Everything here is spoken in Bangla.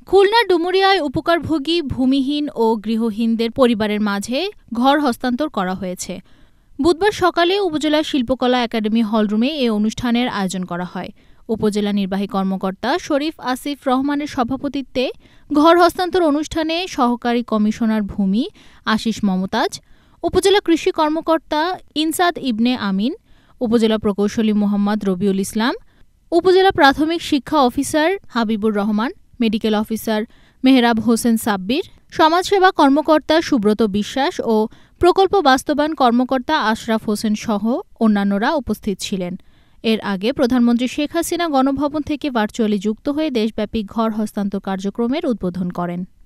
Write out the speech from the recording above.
খুলনার ডুমুরিয়ায় উপকারভোগী ভূমিহীন ও গৃহহীনদের পরিবারের মাঝে ঘর হস্তান্তর করা হয়েছে। বুধবার সকালে উপজেলা শিল্পকলা একাডেমি হলরুমে এ অনুষ্ঠানের আয়োজন করা হয়। উপজেলা নির্বাহী কর্মকর্তা শরীফ আসিফ রহমানের সভাপতিত্বে ঘর হস্তান্তর অনুষ্ঠানে সহকারী কমিশনার ভূমি আশিস মমতাজ, উপজেলা কৃষি কর্মকর্তা ইনসাদ ইবনে আমিন, উপজেলা প্রকৌশলী মোহাম্মদ রবিউল ইসলাম, উপজেলা প্রাথমিক শিক্ষা officer Habibur Rahman, medical officer Mehrab Hossain Sabbir, সমাজসেবা কর্মকর্তা সুব্রত বিশ্বাস ও প্রকল্প বাস্তবায়ন কর্মকর্তা আশরাফ হোসেন সহ অন্যান্যরা উপস্থিত ছিলেন। এর আগে প্রধানমন্ত্রী শেখ হাসিনা গণভবন থেকে ভার্চুয়ালি যুক্ত হয়ে দেশব্যাপী ঘর হস্তান্তর কার্যক্রমের উদ্বোধন করেন।